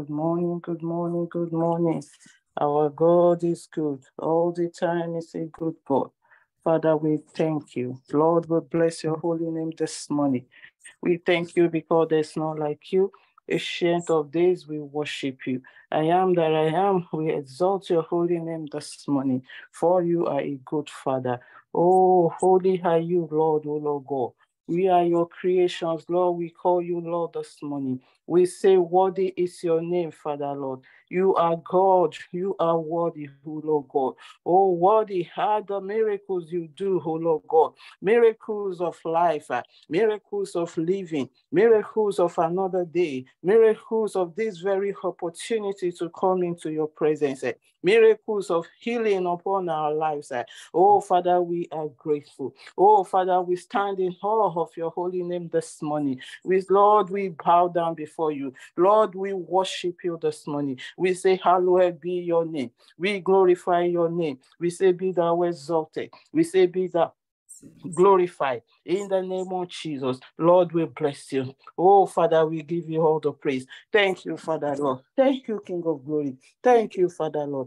good morning, good morning, good morning. Our God is good. All the time is a good God. Father, we thank you. Lord, we bless your holy name this morning. We thank you because there's none like you. Ancient of days, we worship you. I am that I am. We exalt your holy name this morning, for you are a good Father. Oh, holy are you, Lord, O Lord God. We are your creations, Lord. We call you Lord this morning. We say, worthy is your name, Father, Lord. You are God. You are worthy, O Lord God. Oh, worthy are the miracles you do, O Lord God. Miracles of life, miracles of living, miracles of another day, miracles of this very opportunity to come into your presence, miracles of healing upon our lives. Oh, Father, we are grateful. Oh, Father, we stand in awe of your holy name this morning. With Lord, we bow down before you. Lord, we worship you this morning. We say, hallowed be your name. We glorify your name. We say, be thou exalted. We say, be thou glorified in the name of Jesus. Lord, we bless you. Oh, Father, we give you all the praise. Thank you, Father, Lord. Thank you, King of glory. Thank you, Father, Lord,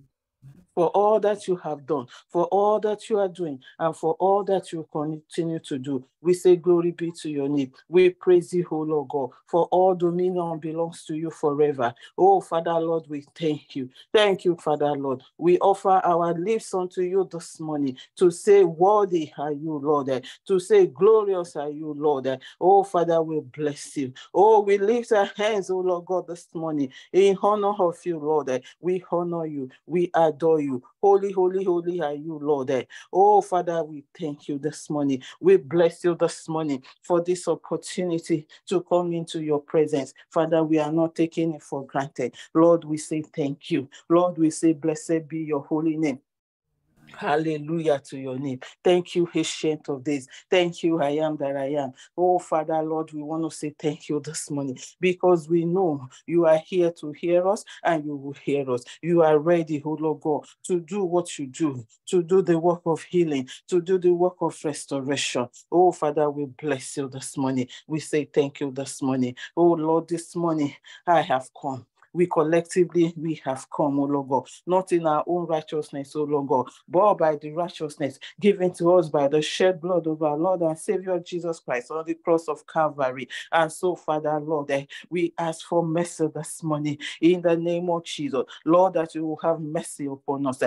for all that you have done, for all that you are doing, and for all that you continue to do. We say glory be to your name. We praise you, O Lord God, for all dominion belongs to you forever. Oh, Father, Lord, we thank you. Thank you, Father, Lord. We offer our lips unto you this morning to say, worthy are you, Lord, to say, glorious are you, Lord. Oh, Father, we bless you. Oh, we lift our hands, oh Lord God, this morning in honor of you, Lord. We honor you. We adore you. Holy, holy, holy are you, Lord. Oh, Father, we thank you this morning. We bless you this morning for this opportunity to come into your presence. Father, we are not taking it for granted. Lord, we say thank you. Lord, we say blessed be your holy name. Hallelujah to your name. Thank you, ancient of days. Thank you, I am that I am. Oh, Father, Lord, we want to say thank you this morning because we know you are here to hear us and you will hear us. You are ready, oh Lord God, to do what you do, to do the work of healing, to do the work of restoration. Oh, Father, we bless you this morning. We say thank you this morning. Oh, Lord, this morning I have come. We collectively, we have come, O Lord God, not in our own righteousness, O Lord God, but by the righteousness given to us by the shed blood of our Lord and Savior Jesus Christ on the cross of Calvary. And so, Father, Lord, we ask for mercy this morning in the name of Jesus. Lord, that you will have mercy upon us.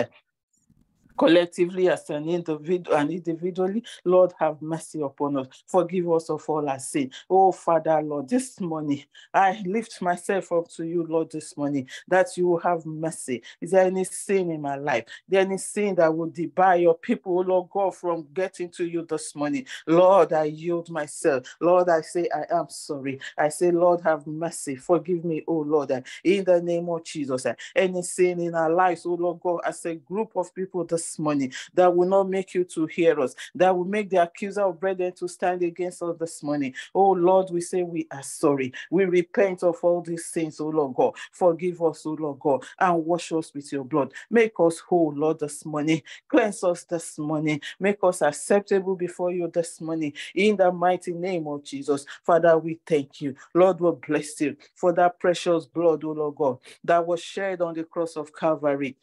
Collectively as an individual and individually, Lord, have mercy upon us. Forgive us of all our sin. Oh, Father, Lord, this morning, I lift myself up to you, Lord, this morning, that you will have mercy. Is there any sin in my life? Is there any sin that will debar your people, oh Lord God, from getting to you this morning? Lord, I yield myself. Lord, I say I am sorry. I say, Lord, have mercy. Forgive me, oh Lord, in the name of Jesus. Any sin in our lives, oh Lord God, as a group of people this morning that will not make you to hear us, that will make the accuser of brethren to stand against us this morning. Oh Lord, we say we are sorry. We repent of all these sins, oh Lord God. Forgive us, oh Lord God, and wash us with your blood. Make us whole, Lord, this morning. Cleanse us this morning. Make us acceptable before you this morning. In the mighty name of Jesus. Father, we thank you. Lord, we bless you for that precious blood, oh Lord God, that was shed on the cross of Calvary.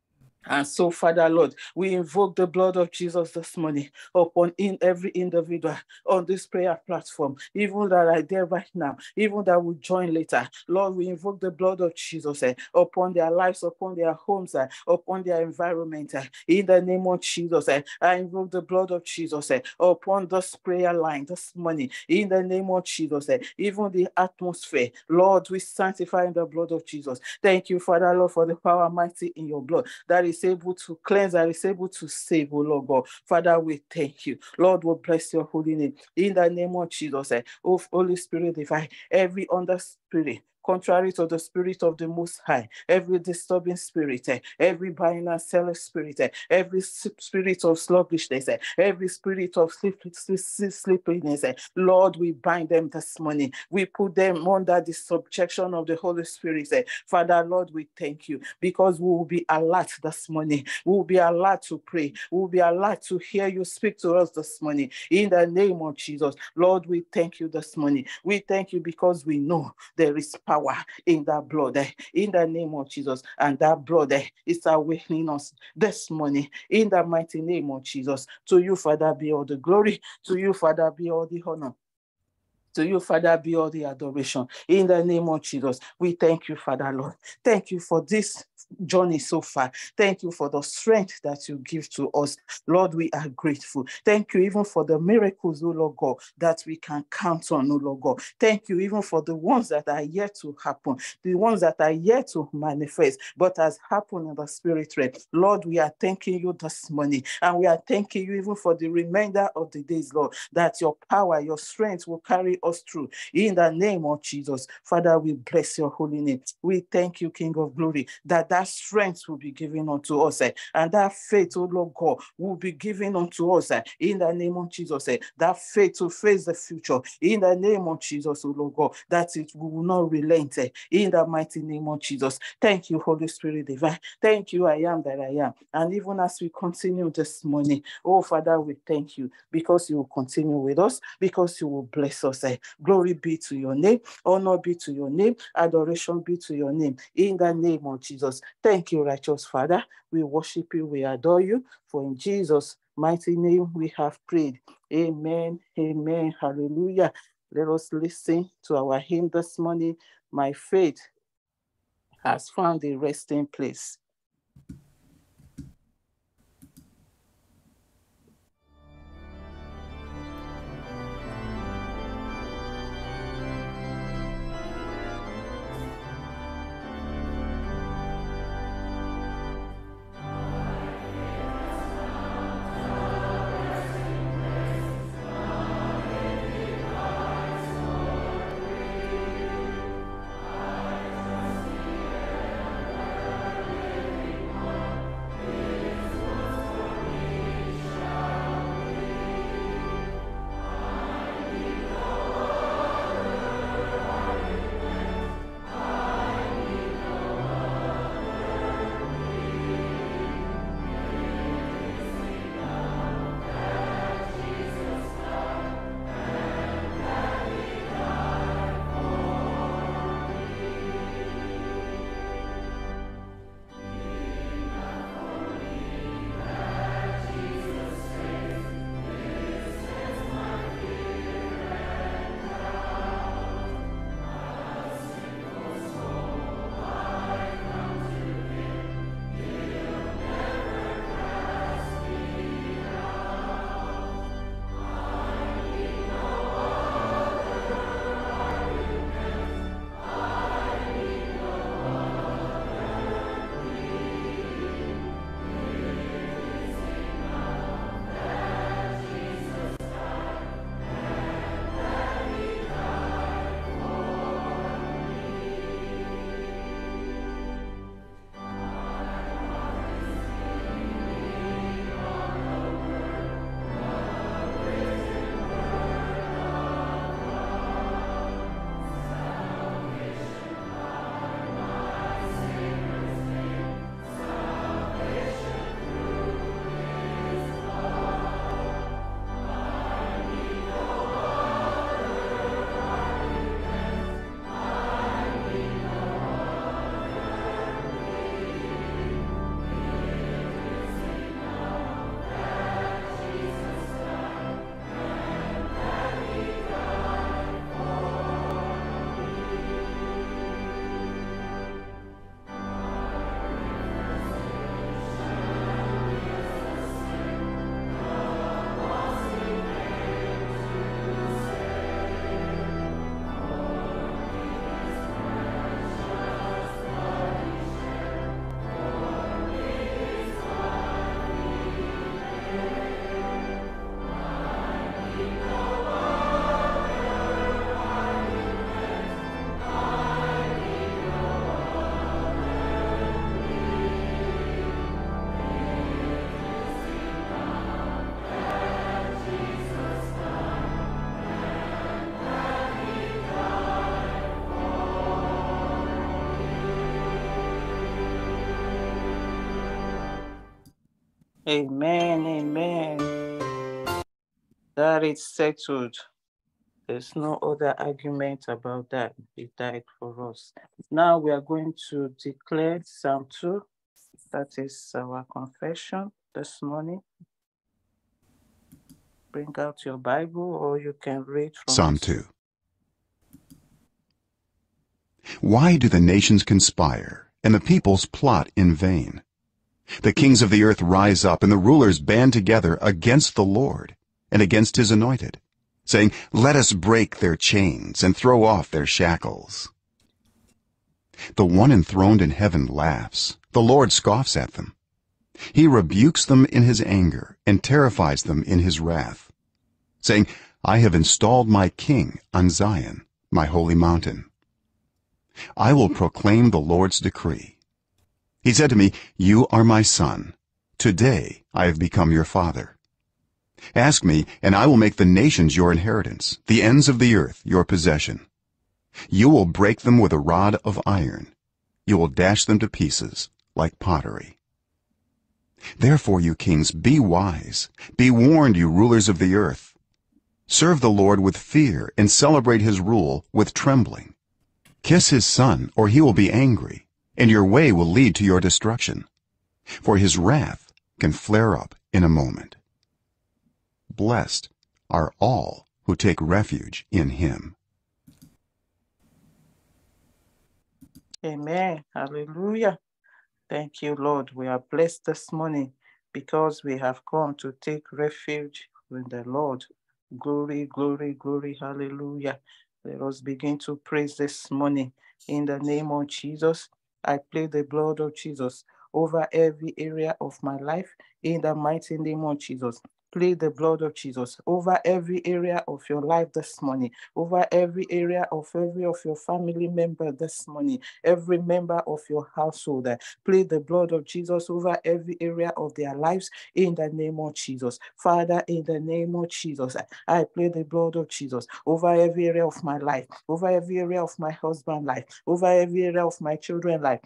And so, Father, Lord, we invoke the blood of Jesus this morning upon every individual on this prayer platform, even that are there right now, even that will join later. Lord, we invoke the blood of Jesus upon their lives, upon their homes, upon their environment. In the name of Jesus, I invoke the blood of Jesus upon this prayer line this morning. In the name of Jesus, even the atmosphere, Lord, we sanctify in the blood of Jesus. Thank you, Father, Lord, for the power mighty in your blood that is able to cleanse, that is able to save, oh Lord God. Father, we thank you. Lord, we bless your holy name. In the name of Jesus, oh Holy Spirit divine, every under spirit, contrary to the spirit of the Most High, every disturbing spirit, every binding and selling spirit, every spirit of sluggishness, every spirit of sleepiness, Lord, we bind them this morning. We put them under the subjection of the Holy Spirit. Father, Lord, we thank you because we will be alert this morning. We will be alert to pray. We will be alert to hear you speak to us this morning. In the name of Jesus, Lord, we thank you this morning. We thank you because we know there is power power in that blood, in the name of Jesus. And that blood is awakening us this morning in the mighty name of Jesus. To you, Father, be all the glory. To you, Father, be all the honor. To you, Father, be all the adoration. In the name of Jesus, we thank you, Father, Lord. Thank you for this journey so far. Thank you for the strength that you give to us. Lord, we are grateful. Thank you even for the miracles, oh Lord God, that we can count on, oh Lord God. Thank you even for the ones that are yet to happen, the ones that are yet to manifest, but has happened in the spirit realm. Lord, we are thanking you this morning, and we are thanking you even for the remainder of the days, Lord, that your power, your strength will carry us through. In the name of Jesus, Father, we bless your holy name. We thank you, King of Glory, that strength will be given unto us, and that faith, oh Lord God, will be given unto us, in the name of Jesus, that faith to face the future, in the name of Jesus, oh Lord God, that it will not relent, in the mighty name of Jesus. Thank you, Holy Spirit divine. Thank you, I am that I am. And even as we continue this morning, oh Father, we thank you because you will continue with us, because you will bless us. Glory be to your name, honor be to your name, adoration be to your name, in the name of Jesus. Thank you, righteous Father. We worship you, we adore you, for in Jesus' mighty name we have prayed. Amen, amen, hallelujah. Let us listen to our hymn this morning. My faith has found a resting place. Amen, amen. That is settled. There's no other argument about that. He died for us. Now we are going to declare Psalm 2. That is our confession this morning. Bring out your Bible, or you can read from Psalm 2. Why do the nations conspire and the peoples plot in vain? The kings of the earth rise up and the rulers band together against the Lord and against his anointed, saying, "Let us break their chains and throw off their shackles." The one enthroned in heaven laughs. The Lord scoffs at them. He rebukes them in his anger and terrifies them in his wrath, saying, "I have installed my king on Zion, my holy mountain. I will proclaim the Lord's decree. He said to me, 'You are my son. Today I have become your father. Ask me, and I will make the nations your inheritance, the ends of the earth your possession. You will break them with a rod of iron. You will dash them to pieces like pottery.' Therefore, you kings, be wise. Be warned, you rulers of the earth. Serve the Lord with fear and celebrate his rule with trembling. Kiss his son, or he will be angry, and your way will lead to your destruction, for his wrath can flare up in a moment. Blessed are all who take refuge in him." Amen. Hallelujah. Thank you, Lord. We are blessed this morning because we have come to take refuge in the Lord. Glory, glory, glory. Hallelujah. Let us begin to praise this morning. In the name of Jesus, I plead the blood of Jesus over every area of my life. In the mighty name of Jesus, plead the blood of Jesus over every area of your life this morning, over every area of every of your family member this morning, every member of your household. Plead the blood of Jesus over every area of their lives in the name of Jesus. Father, in the name of Jesus, I plead the blood of Jesus over every area of my life, over every area of my husband's life, over every area of my children's life,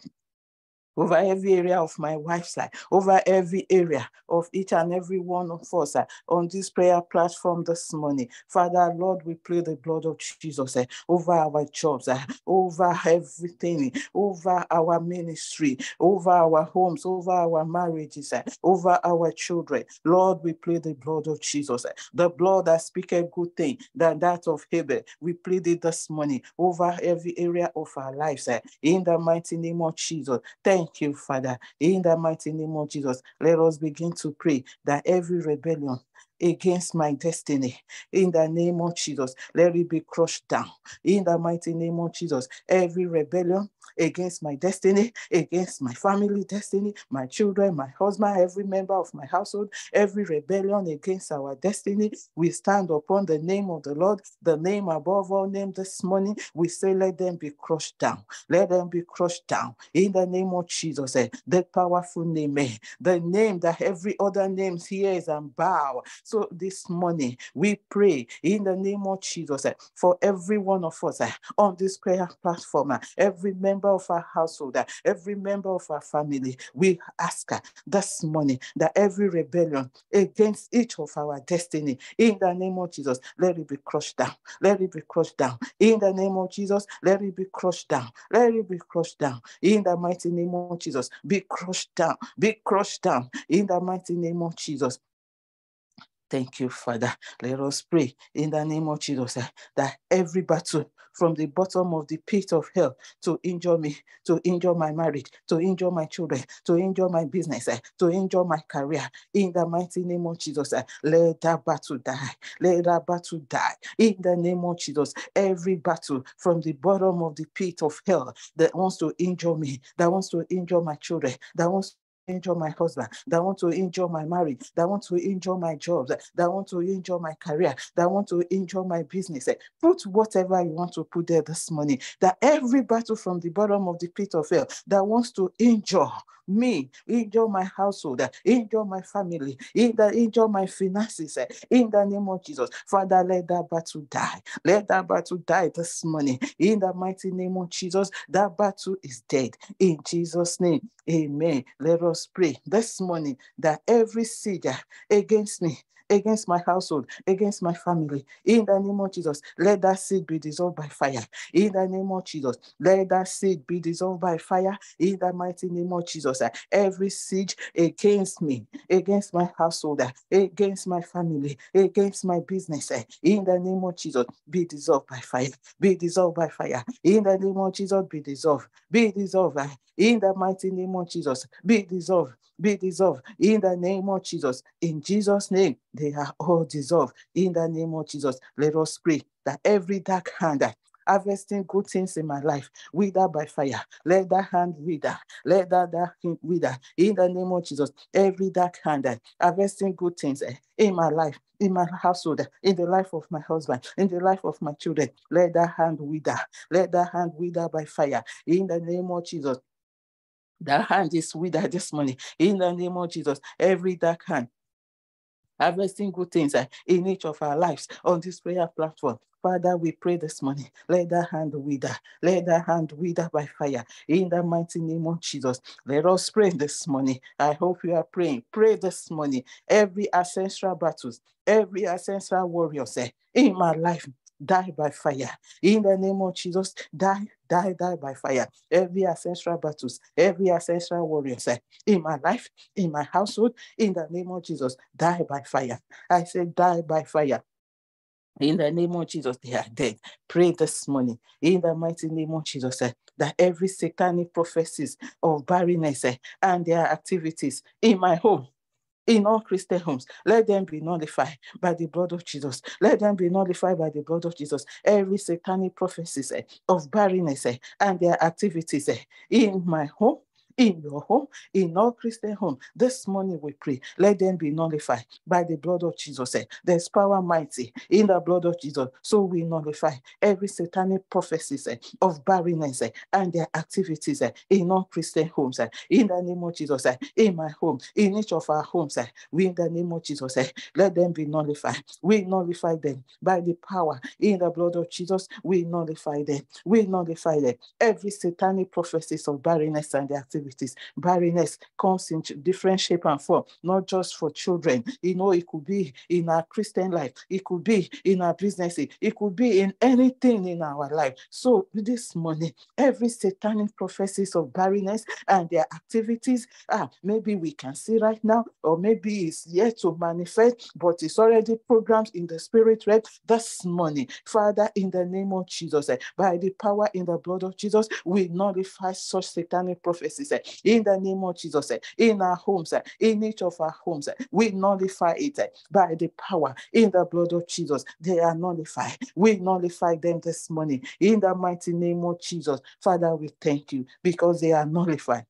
over every area of my wife's life, over every area of each and every one of us on this prayer platform this morning. Father, Lord, we pray the blood of Jesus over our jobs, over everything, over our ministry, over our homes, over our marriages, over our children. Lord, we pray the blood of Jesus, the blood that speaketh good thing than that of Abel. We plead it this morning over every area of our lives, in the mighty name of Jesus. Thank you, Father. In the mighty name of Jesus, let us begin to pray that every rebellion against my destiny, in the name of Jesus, let it be crushed down. In the mighty name of Jesus, every rebellion against my destiny, against my family destiny, my children, my husband, every member of my household, every rebellion against our destiny, we stand upon the name of the Lord, the name above all names this morning. We say, let them be crushed down. Let them be crushed down. In the name of Jesus, that powerful name, the name that every other name hears and bow. So this morning, we pray in the name of Jesus for every one of us on this prayer platform, every member of our household, every member of our family. We ask this morning that every rebellion against each of our destiny, in the name of Jesus, let it be crushed down. Let it be crushed down. In the name of Jesus, let it be crushed down. Let it be crushed down. In the mighty name of Jesus, be crushed down. Be crushed down. In the mighty name of Jesus. Thank you, Father. Let us pray in the name of Jesus that every battle from the bottom of the pit of hell to injure me, to injure my marriage, to injure my children, to injure my business, to injure my career, in the mighty name of Jesus, let that battle die. Let that battle die. In the name of Jesus, every battle from the bottom of the pit of hell that wants to injure me, that wants to injure my children, that wants to injure my husband, that want to injure my marriage, that want to injure my jobs, that want to injure my career, that want to injure my business. Put whatever you want to put there this morning. That every battle from the bottom of the pit of hell that wants to injure me, injure my household, injure my family, injure my finances, in the name of Jesus. Father, let that battle die. Let that battle die this morning. In the mighty name of Jesus, that battle is dead. In Jesus' name, amen. Let us pray this morning that every siege against me, against my household, against my family. In the name of Jesus, let that seed be dissolved by fire. In the name of Jesus, let that seed be dissolved by fire. In the mighty name of Jesus, every siege against me, against my household, against my family, against my business, in the name of Jesus, be dissolved by fire. Be dissolved by fire. In the name of Jesus, be dissolved. Be dissolved. In the mighty name of Jesus, be dissolved. Be dissolved. In the name of Jesus. In Jesus' name, they are all dissolved. In the name of Jesus, let us pray that every dark hand harvesting good things in my life, wither by fire. Let that hand wither. Let that dark hand wither. In the name of Jesus, every dark hand harvesting good things in my life, in my household, in the life of my husband, in the life of my children, let that hand wither. Let that hand wither by fire. In the name of Jesus, that hand is withered this morning. In the name of Jesus, every dark hand harvesting good things in each of our lives on this prayer platform. Father, we pray this morning, let that hand wither. Let that hand wither by fire. In the mighty name of Jesus, let us pray this morning. I hope you are praying. Pray this morning. Every ancestral battles, every ancestral warriors in my life, die by fire. In the name of Jesus, die by fire. Every ancestral battles, every ancestral warriors in my life, in my household, in the name of Jesus, die by fire. I say die by fire. In the name of Jesus, they are dead. Pray this morning, in the mighty name of Jesus, that every satanic prophecies of barrenness and their activities in my home, in all Christian homes, let them be nullified by the blood of Jesus. Let them be nullified by the blood of Jesus. Every satanic prophecies of barrenness and their activities in my home, in your home, in all Christian home, this morning we pray, let them be nullified by the blood of Jesus. There's power mighty in the blood of Jesus. So we nullify every satanic prophecies of barrenness and their activities in all Christian homes. In the name of Jesus, in my home, in each of our homes, we in the name of Jesus, let them be nullified. We nullify them by the power in the blood of Jesus. We nullify them. We nullify them. Every satanic prophecies of barrenness and their activities. Barrenness comes in different shape and form, not just for children. It could be in our Christian life, it could be in our business, it could be in anything in our life. So this morning, every satanic prophecies of barrenness and their activities, maybe we can see right now, or maybe it's yet to manifest, but it's already programmed in the spirit realm this morning. Father, in the name of Jesus, by the power in the blood of Jesus, we nullify such satanic prophecies in the name of Jesus, in our homes, in each of our homes, we nullify it by the power in the blood of Jesus. They are nullified. We nullify them this morning in the mighty name of Jesus. Father, we thank you because they are nullified.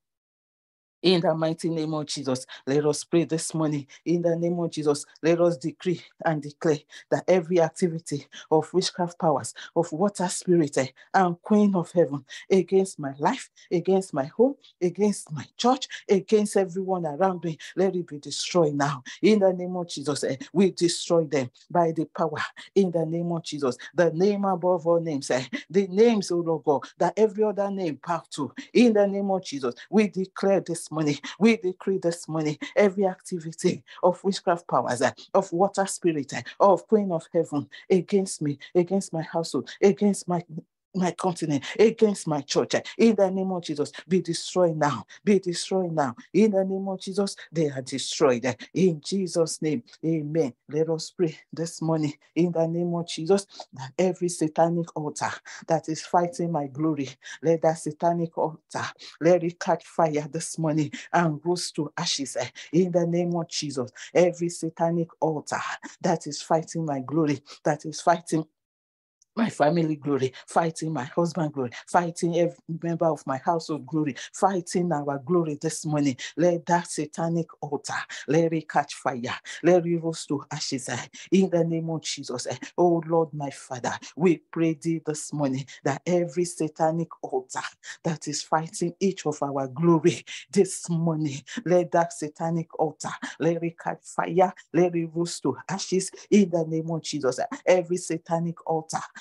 In the mighty name of Jesus, let us pray this morning. In the name of Jesus, let us decree and declare that every activity of witchcraft powers, of water spirit and queen of heaven against my life, against my home, against my church, against everyone around me, let it be destroyed now. In the name of Jesus, we destroy them by the power. In the name of Jesus, the name above all names, the names, oh Lord God, that every other name bow to. In the name of Jesus, we declare this morning, we decree this morning, every activity of witchcraft powers, of water spirit, of queen of heaven against me, against my household, against my continent, against my church, in the name of Jesus, be destroyed now. Be destroyed now. In the name of Jesus, they are destroyed. In Jesus' name, amen. Let us pray this morning in the name of Jesus that every satanic altar that is fighting my glory, let that satanic altar, let it catch fire this morning and roast to ashes. In the name of Jesus, every satanic altar that is fighting my glory, that is fighting my family glory, fighting my husband glory, fighting every member of my household glory, fighting our glory this morning. Let that satanic altar, let it catch fire, let it roast to ashes in the name of Jesus. Oh Lord, my Father, we pray thee this morning that every satanic altar that is fighting each of our glory this morning, let that satanic altar, let it catch fire, let it roast to ashes in the name of Jesus. Every satanic altar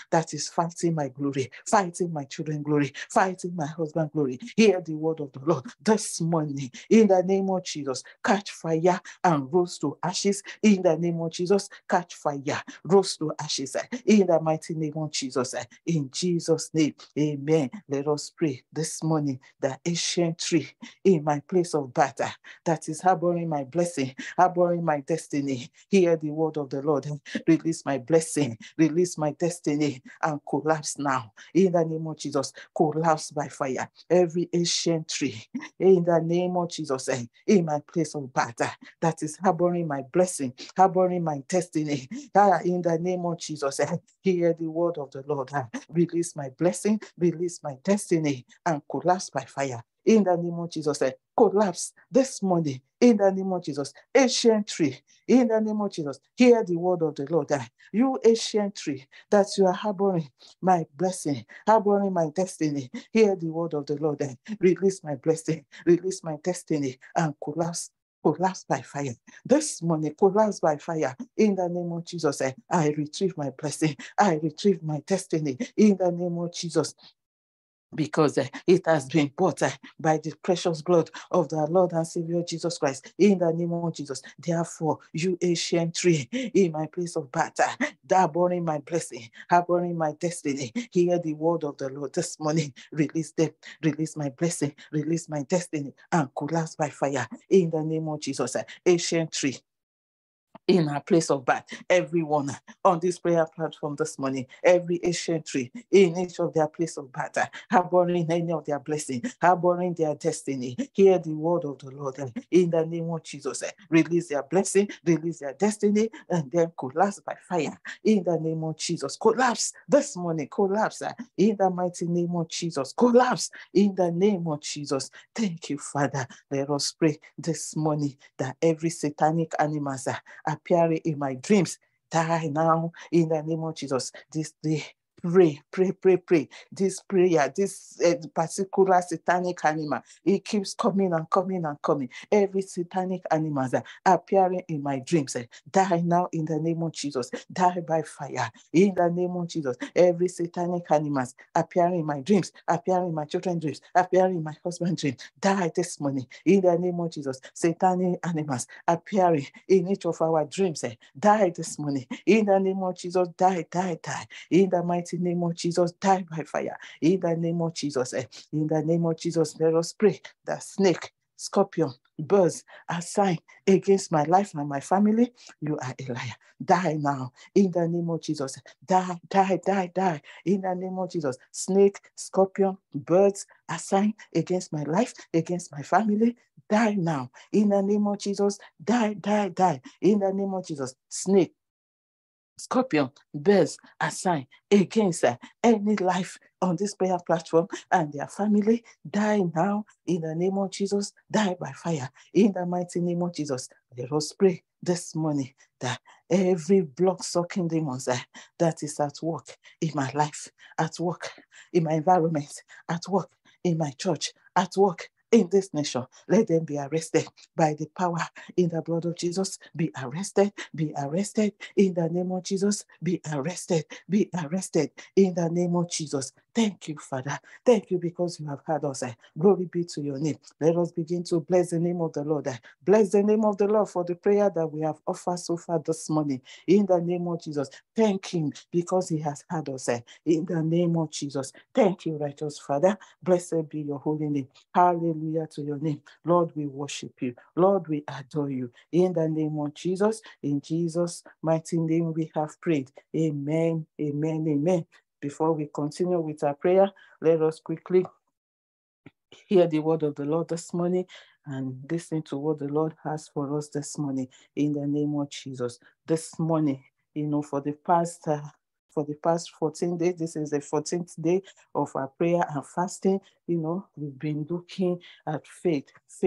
that is fighting my glory, fighting my children glory, fighting my husband glory. Hear the word of the Lord this morning. In the name of Jesus, catch fire and roast to ashes. In the name of Jesus, catch fire, roast to ashes. In the mighty name of Jesus. In Jesus' name, amen. Let us pray this morning that ancient tree in my place of battle that is harboring my blessing, harboring my destiny. Hear the word of the Lord. Release my blessing, release my destiny, and collapse now. In the name of Jesus, collapse by fire. Every ancient tree, in the name of Jesus, in my place of battle that is harboring my blessing, harboring my destiny. In the name of Jesus, hear the word of the Lord. Release my blessing, release my destiny, and collapse by fire. In the name of Jesus, collapse this morning. In the name of Jesus, ancient tree. In the name of Jesus, hear the word of the Lord. You ancient tree that you are harboring my blessing, harboring my destiny. Hear the word of the Lord. Release my blessing, release my destiny, and collapse by fire. This morning, collapse by fire. In the name of Jesus, I retrieve my blessing. I retrieve my destiny. In the name of Jesus, because it has been bought by the precious blood of the Lord and Savior Jesus Christ. In the name of Jesus, therefore, you ancient tree in my place of battle, harboring my blessing, harboring my destiny, hear the word of the Lord this morning. Release them, release my blessing, release my destiny, and collapse by fire. In the name of Jesus, ancient tree in our place of birth, everyone on this prayer platform this morning, every ancient tree in each of their place of birth, harboring any of their blessing, harboring their destiny, hear the word of the Lord in the name of Jesus. Release their blessing, release their destiny, and then collapse by fire in the name of Jesus. Collapse this morning, collapse in the mighty name of Jesus. Collapse in the name of Jesus. Thank you, Father. Let us pray this morning that every satanic animals appearing in my dreams die now in the name of Jesus. This day, pray. This prayer, this particular satanic animal, it keeps coming and coming and coming. Every satanic animal appearing in my dreams, die now in the name of Jesus. Die by fire in the name of Jesus. Every satanic animals appearing in my dreams, appearing in my children's dreams, appearing in my husband's dreams, die this morning in the name of Jesus. Satanic animals appearing in each of our dreams, die this morning in the name of Jesus. Die in the mighty name of Jesus. Die by fire in the name of Jesus. In the name of Jesus, let us pray that snake, scorpion, birds are sign against my life and my family. You are a liar. Die now in the name of Jesus. Die in the name of Jesus. Snake, scorpion, birds are sign against my life, against my family. Die now in the name of Jesus. Die in the name of Jesus. Snake, scorpion, birds are sign against any life on this prayer platform and their family. Die now in the name of Jesus. Die by fire in the mighty name of Jesus. Let us pray this morning that every blood-sucking demons that is at work in my life, at work in my environment, at work in my church, at work in this nation, let them be arrested by the power in the blood of Jesus. Be arrested in the name of Jesus. Be arrested in the name of Jesus. Thank you, Father. Thank you because you have heard us. Glory be to your name. Let us begin to bless the name of the Lord. Bless the name of the Lord for the prayer that we have offered so far this morning. In the name of Jesus. Thank him because he has heard us. In the name of Jesus. Thank you, righteous Father. Blessed be your holy name. Hallelujah to your name. Lord, we worship you. Lord, we adore you. In the name of Jesus. In Jesus' mighty name we have prayed. Amen. Before we continue with our prayer, let us quickly hear the word of the Lord this morning and listen to what the Lord has for us this morning in the name of Jesus. This morning, for the past 14 days, this is the 14th day of our prayer and fasting. We've been looking at faith,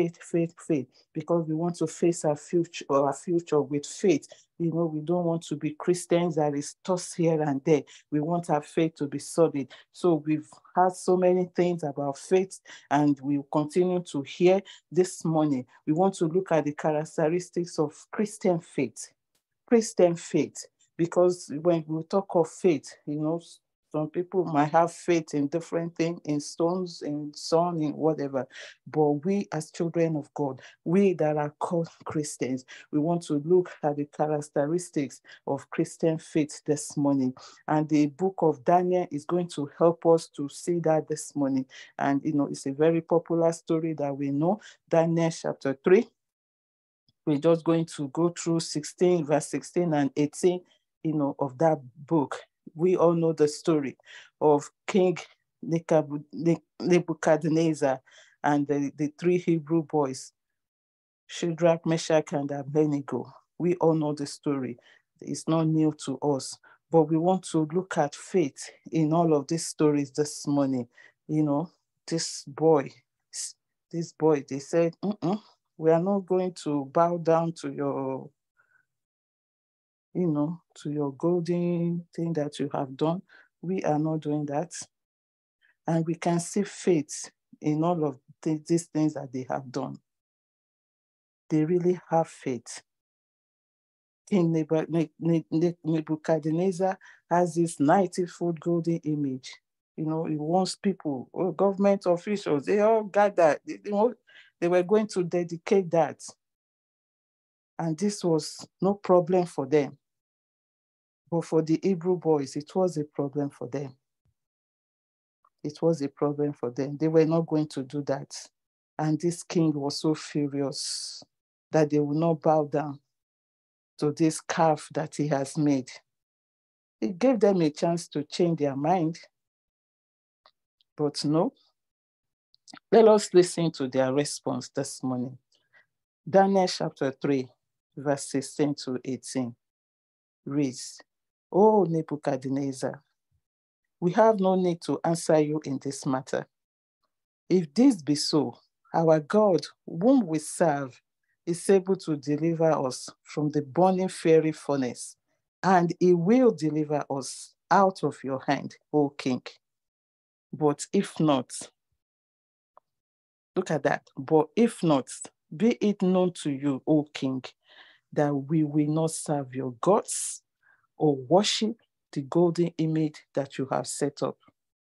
because we want to face our future with faith. We don't want to be Christians that is tossed here and there. We want our faith to be solid. So we've heard so many things about faith, and we will continue to hear this morning. We want to look at the characteristics of Christian faith, because when we talk of faith, Some people might have faith in different things, in stones, in sun, in whatever. But we as children of God, we that are called Christians, we want to look at the characteristics of Christian faith this morning. And the book of Daniel is going to help us to see that this morning. And, it's a very popular story that we know, Daniel chapter 3. We're just going to go through verse 16 and 18, of that book. We all know the story of King Nebuchadnezzar and the three Hebrew boys, Shadrach, Meshach, and Abednego. We all know the story. It's not new to us, but we want to look at faith in all of these stories this morning. This boy, they said, we are not going to bow down to your, to your golden thing that you have done. We are not doing that. And we can see faith in all of these things that they have done. They really have faith. King Nebuchadnezzar has this 90-foot golden image. He wants people, government officials, they all gathered. They were going to dedicate that. And this was no problem for them. But for the Hebrew boys, it was a problem for them. It was a problem for them. They were not going to do that. And this king was so furious that they would not bow down to this calf that he has made. It gave them a chance to change their mind. But no. Let us listen to their response this morning. Daniel chapter 3, verse 16 to 18 reads, "O Nebuchadnezzar, we have no need to answer you in this matter. If this be so, our God, whom we serve, is able to deliver us from the burning fiery furnace, and he will deliver us out of your hand, O king. But if not," look at that, "but if not, be it known to you, O king, that we will not serve your gods or worship the golden image that you have set up."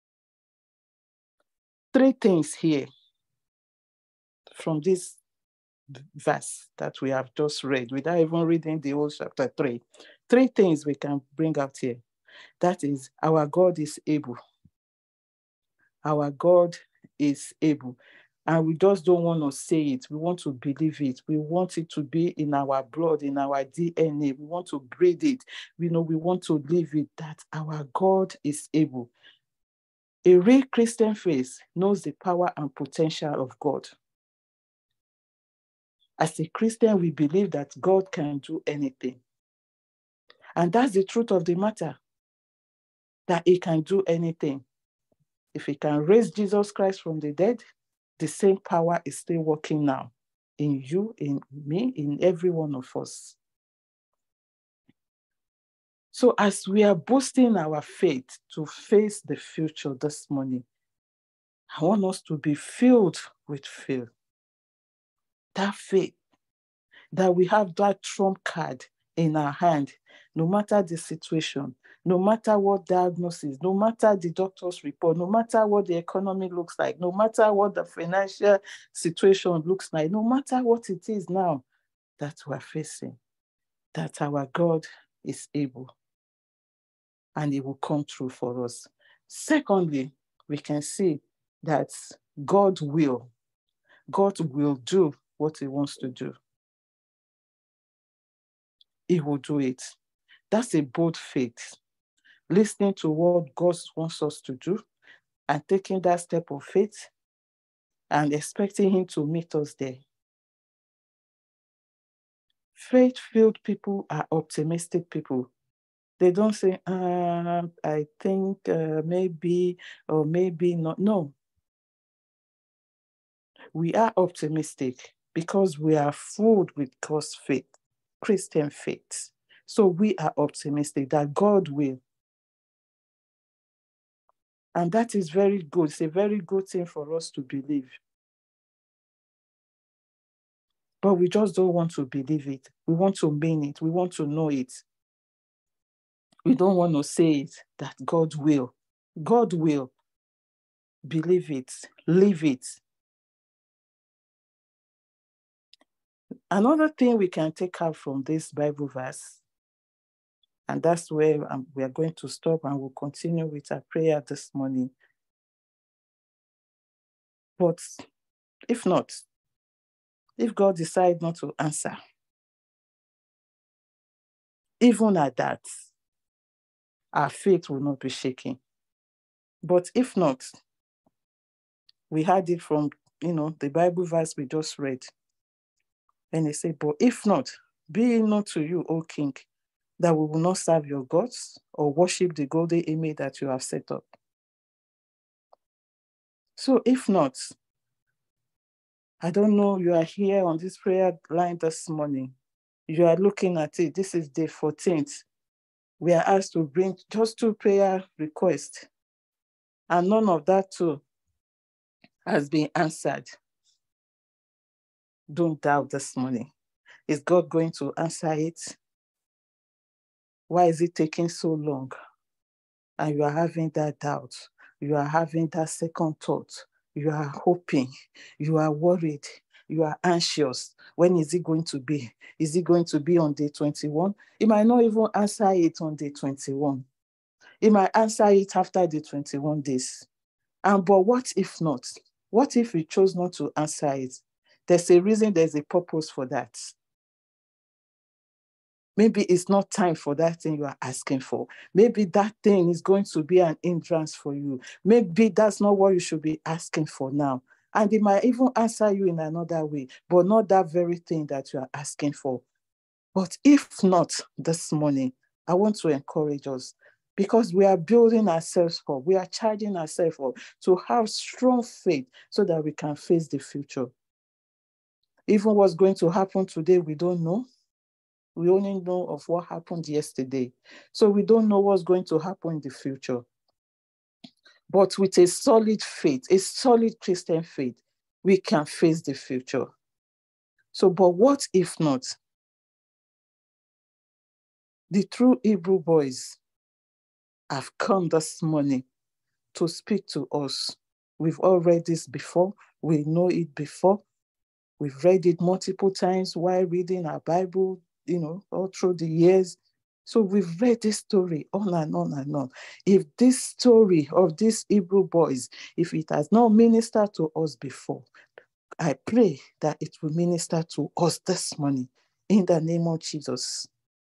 Three things here from this verse that we have just read, without even reading the whole chapter 3. Three things we can bring out here. That is, our God is able. Our God is able. And we just don't want to say it. We want to believe it. We want it to be in our blood, in our DNA. We want to breathe it. We want to live it, that our God is able. A real Christian faith knows the power and potential of God. As a Christian, we believe that God can do anything. And that's the truth of the matter, that he can do anything. If he can raise Jesus Christ from the dead, the same power is still working now in you, in me, in every one of us. So as we are boosting our faith to face the future this morning, I want us to be filled with faith. That faith, that we have that trump card in our hand, no matter the situation, no matter what diagnosis, no matter the doctor's report, no matter what the economy looks like, no matter what the financial situation looks like, no matter what it is now that we're facing, that our God is able and he will come through for us. Secondly, we can see that God will do what he wants to do. He will do it. That's a bold faith. Listening to what God wants us to do and taking that step of faith and expecting him to meet us there. Faith-filled people are optimistic people. They don't say, I think maybe or maybe not. No. We are optimistic because we are filled with God's faith, Christian faith. So we are optimistic that God will. And that is very good. It's a very good thing for us to believe. But we just don't want to believe it. We want to mean it. We want to know it. We don't want to say it, that God will. God will. Believe it. Live it. Another thing we can take out from this Bible verse, and that's where we are going to stop, and we'll continue with our prayer this morning. But if not, if God decides not to answer, even at that, our faith will not be shaken. But if not, we had it from, the Bible verse we just read. And they say, but if not, be it known to you, O King, that we will not serve your gods or worship the golden image that you have set up. So if not, I don't know, you are here on this prayer line this morning. You are looking at it. This is day 14th. We are asked to bring just 2 prayer requests. And none of that too has been answered. Don't doubt this morning. Is God going to answer it? Why is it taking so long? And you are having that doubt. You are having that second thought. You are hoping. You are worried. You are anxious. When is it going to be? Is it going to be on day 21? He might not even answer it on day 21. He might answer it after the 21 days. But what if not? What if he chose not to answer it? There's a reason, there's a purpose for that. Maybe it's not time for that thing you are asking for. Maybe that thing is going to be an hindrance for you. Maybe that's not what you should be asking for now. And they might even answer you in another way, but not that very thing that you are asking for. But if not this morning, I want to encourage us, because we are building ourselves up. We are charging ourselves up to have strong faith so that we can face the future. Even what's going to happen today, we don't know. We only know of what happened yesterday. So we don't know what's going to happen in the future. But with a solid faith, a solid Christian faith, we can face the future. So, but what if not? The true Hebrew boys have come this morning to speak to us. We've all read this before. We know it before. We've read it multiple times while reading our Bible, all through the years. So we've read this story on and on and on. If this story of these Hebrew boys, if it has not ministered to us before, I pray that it will minister to us this morning in the name of Jesus.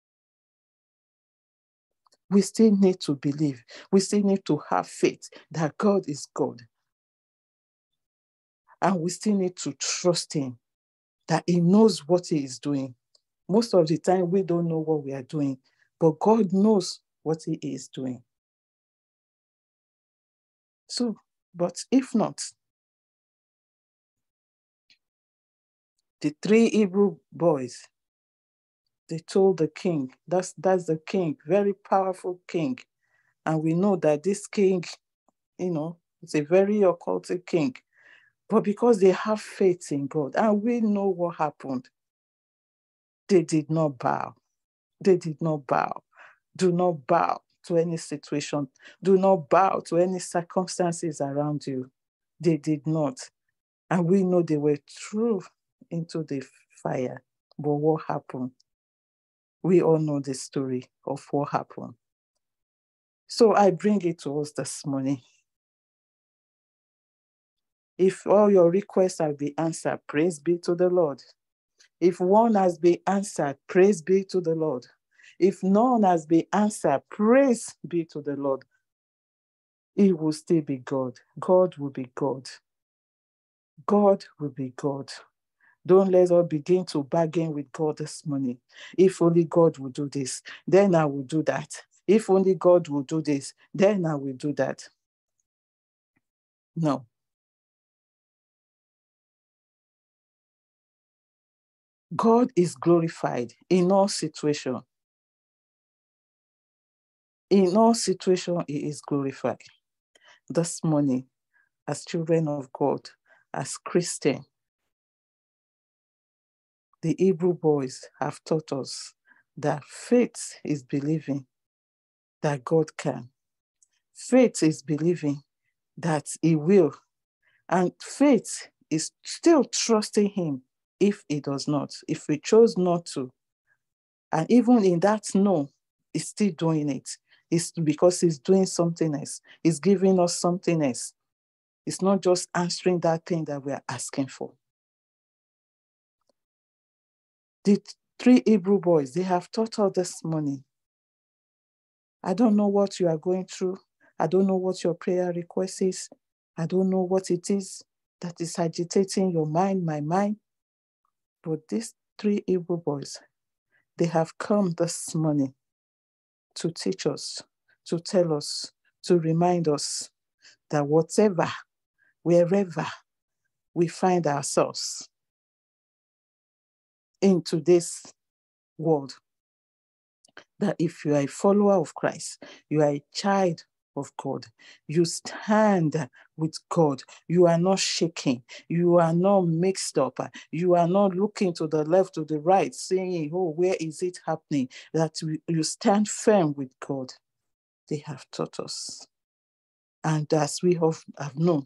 We still need to believe. We still need to have faith that God is God. And we still need to trust him, that he knows what he is doing. Most of the time, we don't know what we are doing, but God knows what he is doing. So, but if not, the 3 Hebrew boys, they told the king, that's the king, very powerful king. And we know that this king, it's a very occultic king. But because they have faith in God, and we know what happened, they did not bow. They did not bow. Do not bow to any situation. Do not bow to any circumstances around you. They did not. And we know they were thrown into the fire. But what happened? We all know the story of what happened. So I bring it to us this morning. If all your requests have been answered, praise be to the Lord. If one has been answered, praise be to the Lord. If none has been answered, praise be to the Lord. He will still be God. God will be God. God will be God. Don't let us begin to bargain with God this morning. If only God will do this, then I will do that. If only God will do this, then I will do that. No. God is glorified in all situations. In all situations, he is glorified. This morning, as children of God, as Christians, the Hebrew boys have taught us that faith is believing that God can. Faith is believing that he will. And faith is still trusting him if he does not, if he chose not to. And even in that no, he's still doing it. It's because he's doing something else. He's giving us something else. It's not just answering that thing that we are asking for. The 3 Hebrew boys, they have taught us this morning. I don't know what you are going through. I don't know what your prayer request is. I don't know what it is that is agitating your mind, my mind. But these 3 Hebrew boys, they have come this morning to teach us, to tell us, to remind us that whatever, wherever we find ourselves in today's world, that if you are a follower of Christ, you are a child of God, you stand with God, you are not shaking, you are not mixed up, you are not looking to the left, to the right, saying, oh, where is it happening? That you stand firm with God. They have taught us. And as we have known,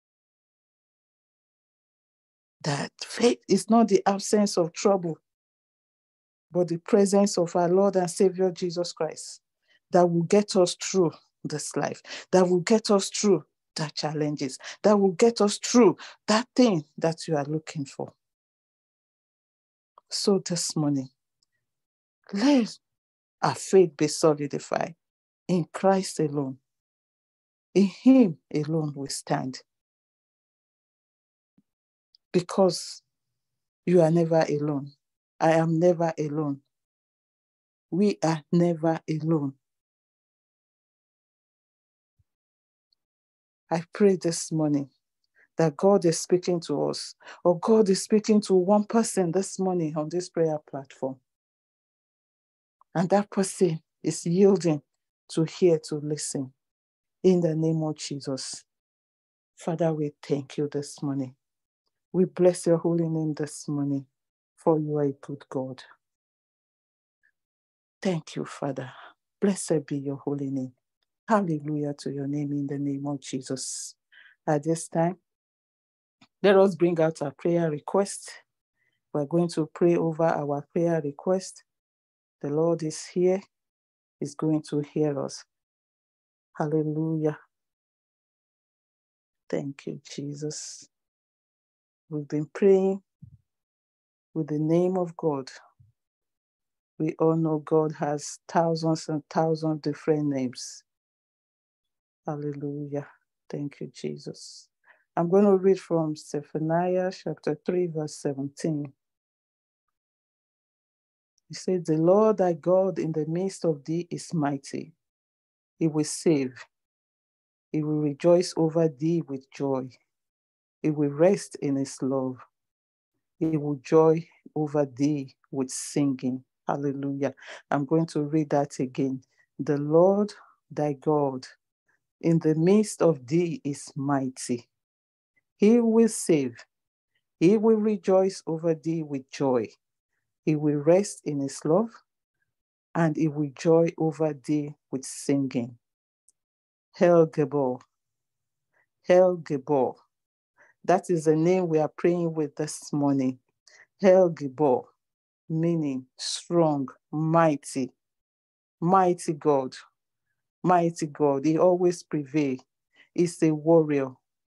that faith is not the absence of trouble, but the presence of our Lord and Savior Jesus Christ that will get us through this life, that will get us through the challenges, that will get us through that thing that you are looking for. So this morning, let our faith be solidified in Christ alone. In him alone we stand. Because you are never alone. I am never alone. We are never alone. I pray this morning that God is speaking to us, or God is speaking to one person this morning on this prayer platform. And that person is yielding to hear, to listen. In the name of Jesus. Father, we thank you this morning. We bless your holy name this morning, for you are a good God. Thank you, Father. Blessed be your holy name. Hallelujah to your name in the name of Jesus. At this time, let us bring out our prayer request. We're going to pray over our prayer request. The Lord is here. He's going to hear us. Hallelujah. Thank you, Jesus. We've been praying with the name of God. We all know God has thousands and thousands of different names. Hallelujah. Thank you, Jesus. I'm going to read from Zephaniah chapter 3, verse 17. He says, the Lord thy God in the midst of thee is mighty. He will save. He will rejoice over thee with joy. He will rest in his love. He will joy over thee with singing. Hallelujah. I'm going to read that again. The Lord thy God in the midst of thee is mighty. He will save. He will rejoice over thee with joy. He will rest in his love, and he will joy over thee with singing. El Gabor. El Gabor. That is the name we are praying with this morning. El Gabor, meaning strong, mighty. Mighty God. Mighty God. He always prevails. He's a warrior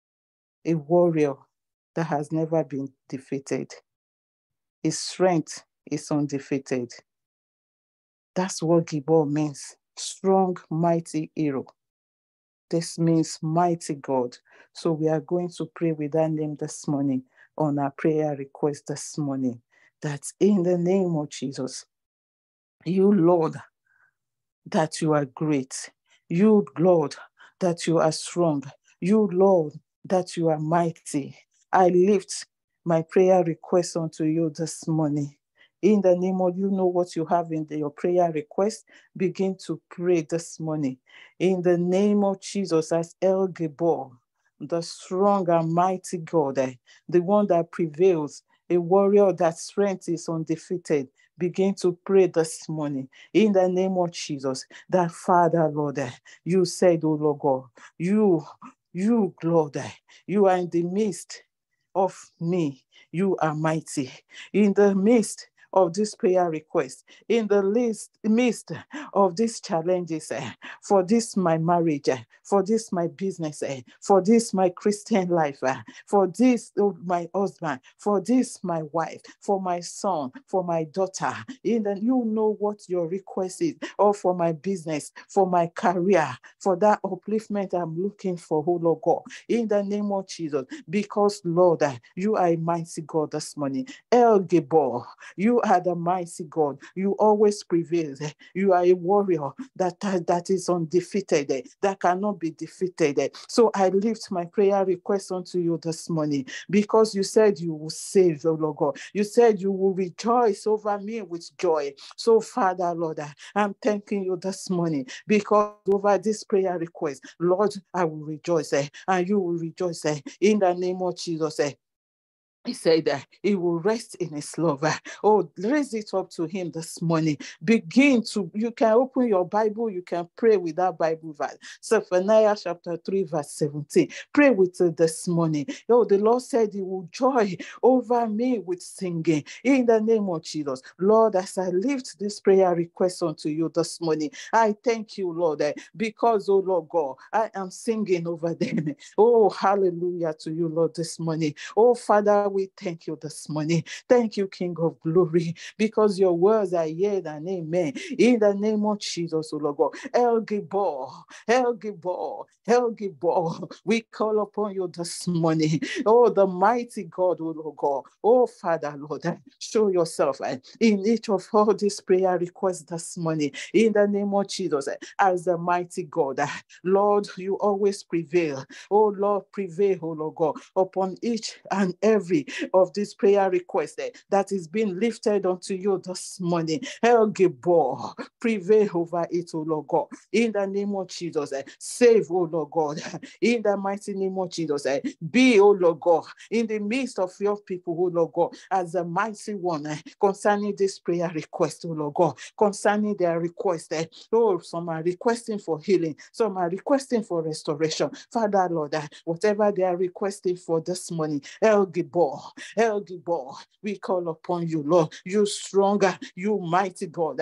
that has never been defeated. His strength is undefeated. That's what Gibor means. Strong, mighty hero. This means mighty God. So we are going to pray with that name this morning on our prayer request this morning. That in the name of Jesus, you, Lord, that you are great. You, Lord, that you are strong. You, Lord, that you are mighty. I lift my prayer request unto you this morning. In the name of, you know what you have in your prayer request. Begin to pray this morning. In the name of Jesus, as El Gabor, the strong and mighty God, the one that prevails, a warrior that strength is undefeated. begin to pray this morning in the name of Jesus. That Father, Lord, you said, oh Lord God, you, Lord, you are in the midst of me. You are mighty. In the midst of this prayer request, in the midst of these challenges, for this my marriage, for this my business, for this my Christian life, for this my husband, for this my wife, for my son, for my daughter, you know what your request is, or for my business, for my career, for that upliftment I'm looking for, oh Lord God, in the name of Jesus, because Lord, you are a mighty God this morning. El Gabor, you are the mighty God. You always prevail. You are a warrior that is undefeated, that cannot be defeated. So I lift my prayer request unto you this morning, because you said you will save, oh Lord God. You said you will rejoice over me with joy. So Father, Lord, I'm thanking you this morning, because over this prayer request, Lord, I will rejoice, and you will rejoice, in the name of Jesus. He said that he will rest in his love. Oh, raise it up to him this morning. You can open your Bible, you can pray with that Bible verse. Zephaniah chapter 3, verse 17. Pray with it this morning. Oh, the Lord said he will joy over me with singing. In the name of Jesus. Lord, as I lift this prayer request unto you this morning, I thank you, Lord, because, oh Lord God, I am singing over them. Oh, hallelujah to you, Lord, this morning. Oh, Father, we thank you this morning. Thank you, King of glory, because your words are yea and amen. In the name of Jesus, oh Lord God. El Gabor, El Gabor, El Gabor, we call upon you this morning. Oh, the mighty God, oh Lord God. Oh, Father, Lord, show yourself in each of all these prayer requests this morning. In the name of Jesus, as the mighty God, Lord, you always prevail. Oh, Lord, prevail, oh Lord God, upon each and every of this prayer request that is being lifted unto you this morning. El Gabor, prevail over it, oh Lord God. In the name of Jesus, save, oh Lord God. In the mighty name of Jesus, be, oh Lord God, in the midst of your people, oh Lord God, as the mighty one concerning this prayer request, oh Lord God, concerning their request. Oh, some are requesting for healing, some are requesting for restoration. Father, Lord, whatever they are requesting for this morning, El Gabor, El Gabor, we call upon you, Lord. You stronger, you mighty God.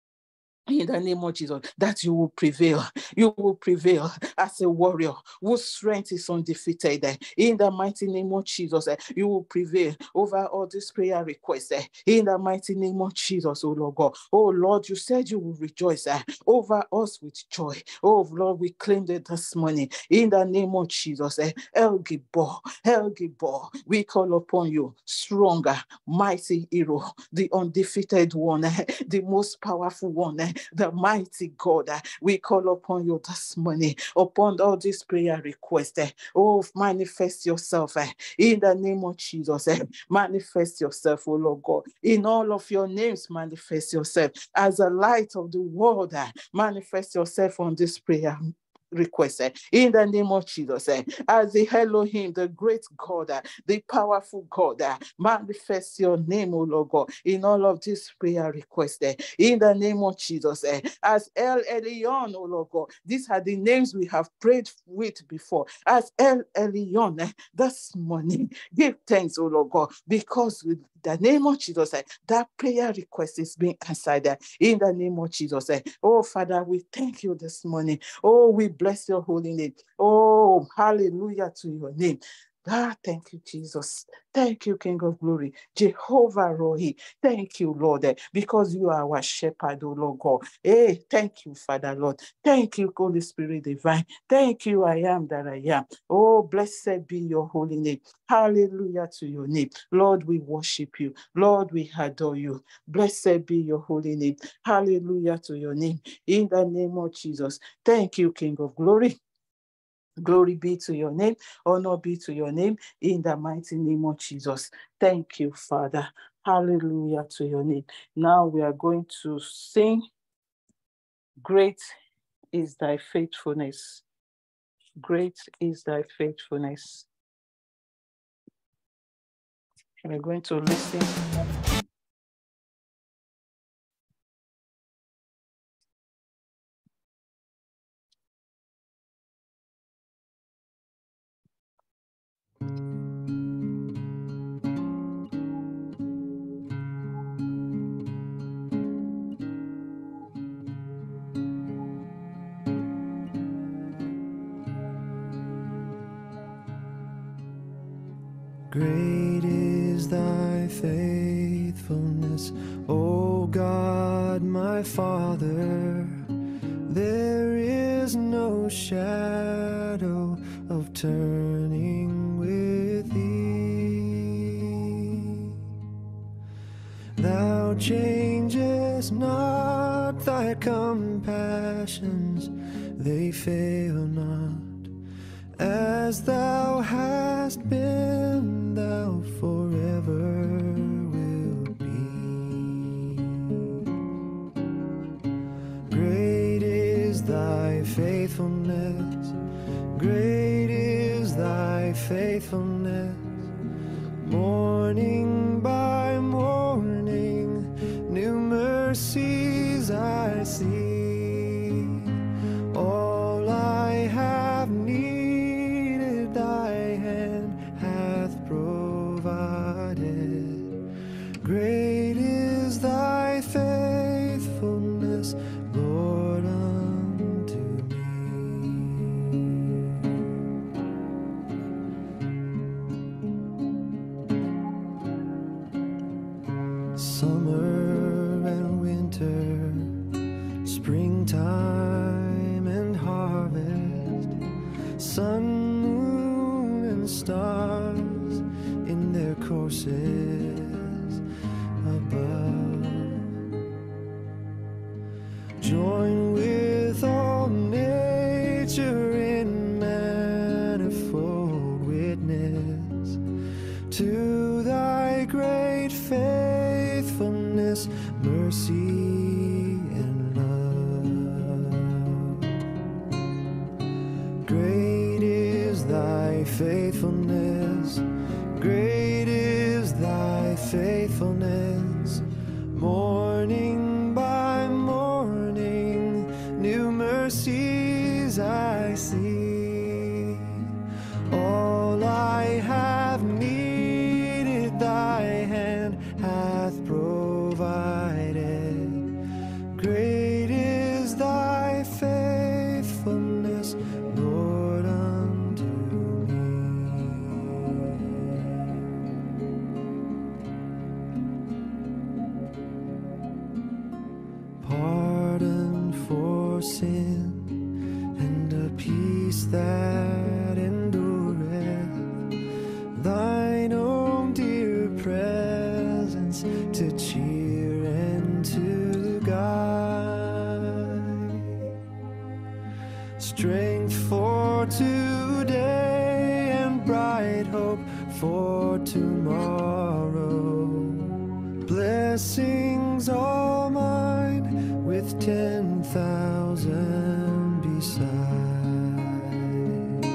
In the name of Jesus, that you will prevail. You will prevail as a warrior whose strength is undefeated. In the mighty name of Jesus, you will prevail over all these prayer requests. In the mighty name of Jesus, oh Lord God. Oh Lord, you said you will rejoice over us with joy. Oh Lord, we claimed it this morning. In the name of Jesus, El Gabor, El Gabor, we call upon you, stronger, mighty hero, the undefeated one, the most powerful one, the mighty God. We call upon you this morning, upon all these prayer requests. Oh, manifest yourself in the name of Jesus. Manifest yourself, oh Lord God. In all of your names, manifest yourself as a light of the world. Manifest yourself on this prayer request in the name of Jesus, as the Elohim, the great God, the powerful God, manifest your name, oh Lord God, in all of these prayer requests in the name of Jesus, as El Elyon, oh Lord God. These are the names we have prayed with before. As El Elyon, this morning, give thanks, oh Lord God, because with the name of Jesus, that prayer request is being answered in the name of Jesus. Oh, Father, we thank you this morning. Oh, we bless your holy name. Oh, hallelujah to your name. Thank you, Jesus. Thank you, King of Glory. Jehovah Rohi. Thank you, Lord, because you are our shepherd, oh Lord God. Hey, thank you, Father, Lord. Thank you, Holy Spirit divine. Thank you, I am that I am. Oh, blessed be your holy name. Hallelujah to your name. Lord, we worship you. Lord, we adore you. Blessed be your holy name. Hallelujah to your name. In the name of Jesus. Thank you, King of Glory. Glory be to your name. Honor be to your name. In the mighty name of Jesus. Thank you, Father. Hallelujah to your name. Now we are going to sing, Great is thy faithfulness. Great is thy faithfulness. We're going to listen Great is thy faithfulness, O God, my Father. There is no shadow of turning with thee. Thou changest not, thy compassions, they fail not. As thou hast been, thou forever wilt be. Great is thy faithfulness, great is thy faithfulness. Morning by morning, new mercies I see. All I have needed, thy hand hath provided. Great is thy faithfulness, Lord, unto me. Summer and winter, springtime and harvest, sun, moon, and stars in their courses above. Join with all nature in manifold witness to thy great faithfulness, mercy, and love. Great is thy faithfulness, great is thy faithfulness. Morning by morning, new mercies I see. All I have needed, thy hand hath provided. Great is thy faithfulness, Lord, unto me. Pardon for sin and a peace that endureth, thine own dear presence to cheer and to guide. Strength for today and bright hope for tomorrow. Blessings all mine with 10,000 beside.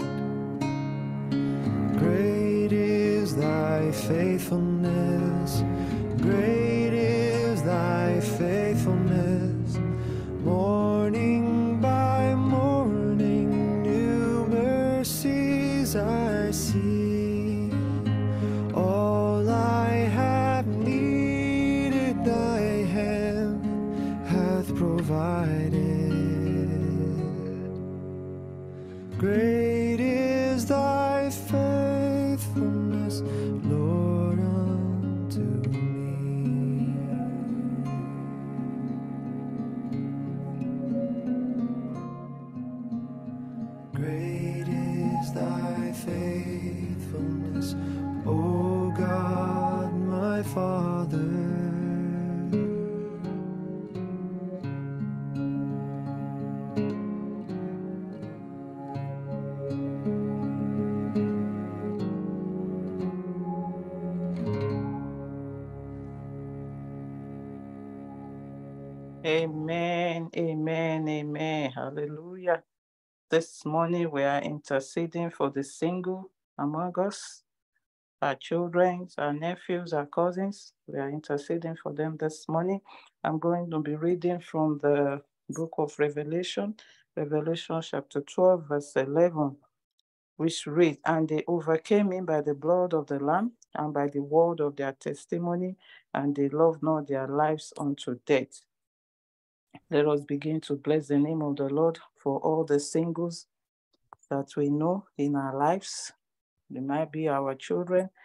Great is thy faithfulness, great is thy faithfulness. Morning by morning, new mercies I see. All I have needed, thy hand hath provided. Great is thy faithfulness, Lord, unto me. Great is thy faithfulness, O God, my Father. Amen, amen, amen. Hallelujah. This morning we are interceding for the single among us, our children, our nephews, our cousins. We are interceding for them this morning. I'm going to be reading from the book of Revelation, Revelation chapter 12, verse 11, which reads, "And they overcame him by the blood of the Lamb and by the word of their testimony, and they loved not their lives unto death." Let us begin to bless the name of the Lord for all the singles that we know in our lives. They might be our children,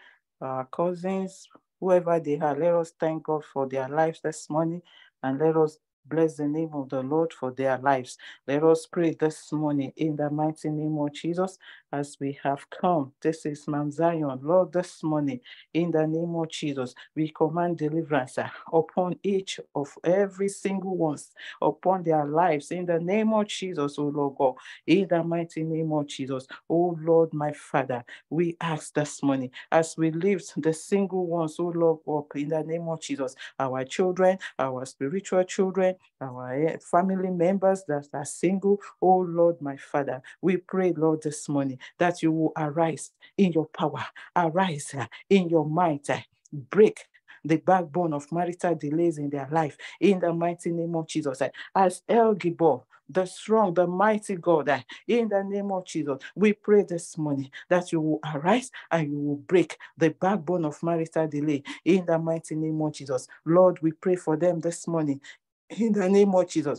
our cousins, whoever they are. Let us thank God for their lives this morning, and let us bless the name of the Lord for their lives. Let us pray this morning in the mighty name of Jesus as we have come. This is Mount Zion. Lord, this morning, in the name of Jesus, we command deliverance upon each of every single ones, upon their lives, in the name of Jesus, oh Lord God, in the mighty name of Jesus. Oh Lord, my Father, we ask this morning as we lift the single ones, oh Lord, up in the name of Jesus, our children, our spiritual children, our family members that are single, oh Lord, my Father, we pray, Lord, this morning that you will arise in your power, arise in your might, break the backbone of marital delays in their life in the mighty name of Jesus. As El Gibor, the strong, the mighty God, in the name of Jesus, we pray this morning that you will arise and you will break the backbone of marital delay in the mighty name of Jesus. Lord, we pray for them this morning in the name of Jesus,